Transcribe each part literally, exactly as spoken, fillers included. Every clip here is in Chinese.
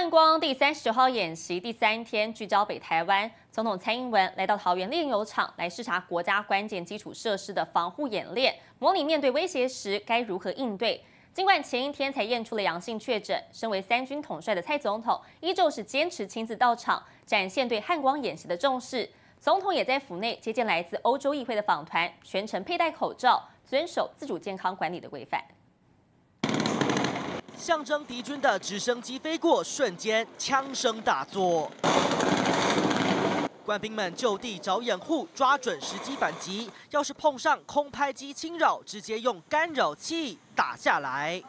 汉光第三十九号演习第三天，聚焦北台湾，总统蔡英文来到桃园炼油厂来视察国家关键基础设施的防护演练，模拟面对威胁时该如何应对。尽管前一天才验出了阳性确诊，身为三军统帅的蔡总统依旧是坚持亲自到场，展现对汉光演习的重视。总统也在府内接见来自欧洲议会的访团，全程佩戴口罩，遵守自主健康管理的规范。 象征敌军的直升机飞过，瞬间枪声大作，官兵们就地找掩护，抓准时机反击。要是碰上空拍机侵扰，直接用干扰器打下来。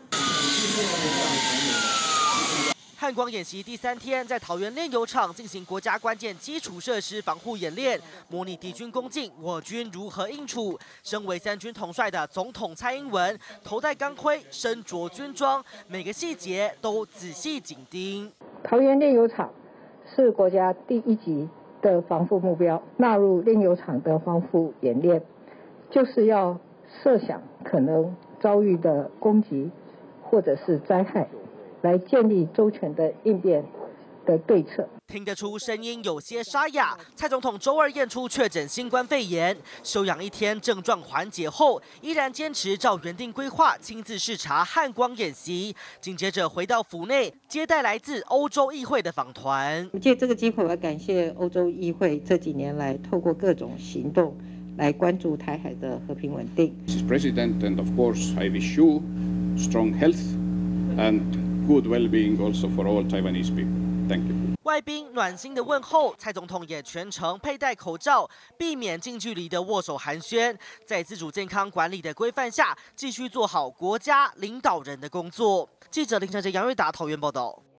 汉光演习第三天，在桃园炼油厂进行国家关键基础设施防护演练，模拟敌军攻进，我军如何应处。身为三军统帅的总统蔡英文，头戴钢盔，身着军装，每个细节都仔细紧盯。 桃园炼油厂是国家第一级的防护目标，纳入炼油厂的防护演练，就是要设想可能遭遇的攻击或者是灾害。 来建立周全的应变的对策。 听得出声音有些沙哑。蔡总统周二验出确诊新冠肺炎，休养一天，症状缓解后，依然坚持照原定规划亲自视察汉光演习。紧接着回到府内，接待来自欧洲议会的访团。 借这个机会，我要感谢欧洲议会这几年来透过各种行动来关注台海的和平稳定。 Mister President, and of course, I wish you strong health and good well-being also for all Taiwanese people. Thank you. 外宾暖心的问候，蔡总统也全程佩戴口罩，避免近距离的握手寒暄。在自主健康管理的规范下，继续做好国家领导人的工作。记者林承哲、杨瑞达桃园报道。